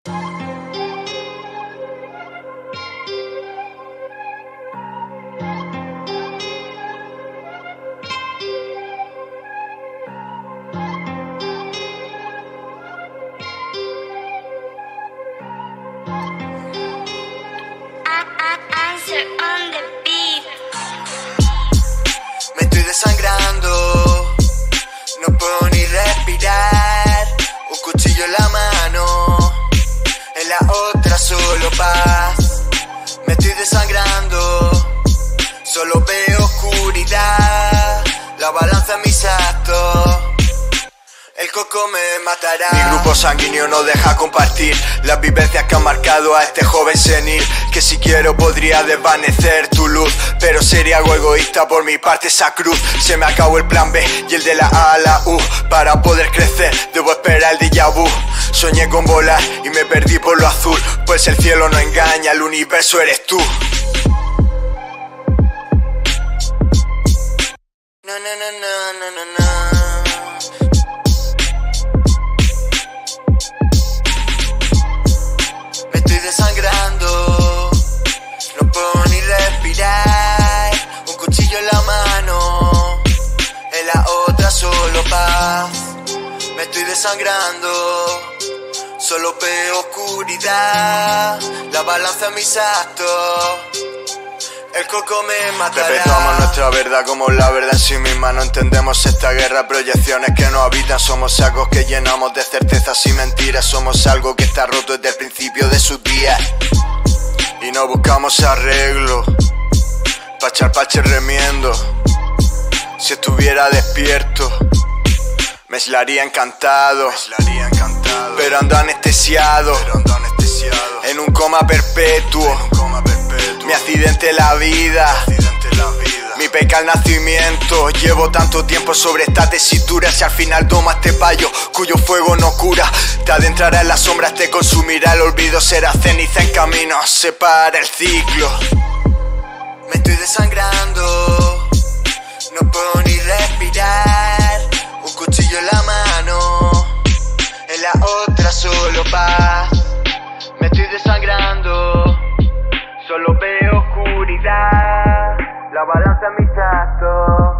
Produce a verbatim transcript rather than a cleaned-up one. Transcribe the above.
Me estoy desangrando, no puedo ni respirar. Un cuchillo en la mano, en la otra solo paz. Me estoy desangrando, solo veo oscuridad. La balanza en mis actos, el coco me matará. Mi grupo sanguíneo no deja compartir las vivencias que han marcado a este joven senil. Que si quiero podría desvanecer tu luz, pero sería algo egoísta por mi parte esa cruz. Se me acabó el plan B y el de la A a la U. Para poder crecer debo esperar el déjà vu. Soñé con volar y me perdí por lo azul, pues el cielo no engaña, el universo eres tú. No, no, no, no, no, no, no. Desangrando, no puedo ni respirar. Un cuchillo en la mano, en la otra solo paz. Me estoy desangrando, solo veo oscuridad. La balanza en mis actos, el coco me matará. Perpetuamos nuestra verdad como la verdad en sí misma. No entendemos esta guerra, proyecciones que nos habitan. Somos sacos que llenamos de certezas y mentiras. Somos algo que está roto desde el principio de sus días. Y no buscamos arreglo pa' echar pache remiendo. Si estuviera despierto me aislaría encantado, pero ando anestesiado en un coma perpetuo. Mi accidente la vida, mi peca al nacimiento. Llevo tanto tiempo sobre esta tesitura. Si al final toma este payo cuyo fuego no cura, te adentrará en las sombras, te consumirá el olvido. Será ceniza en camino, separa el ciclo. Me estoy desangrando, no puedo ni respirar. Un cuchillo en la mano, en la otra solo paz. Me estoy desangrando, solo veo oscuridad. La balanza en mis actos,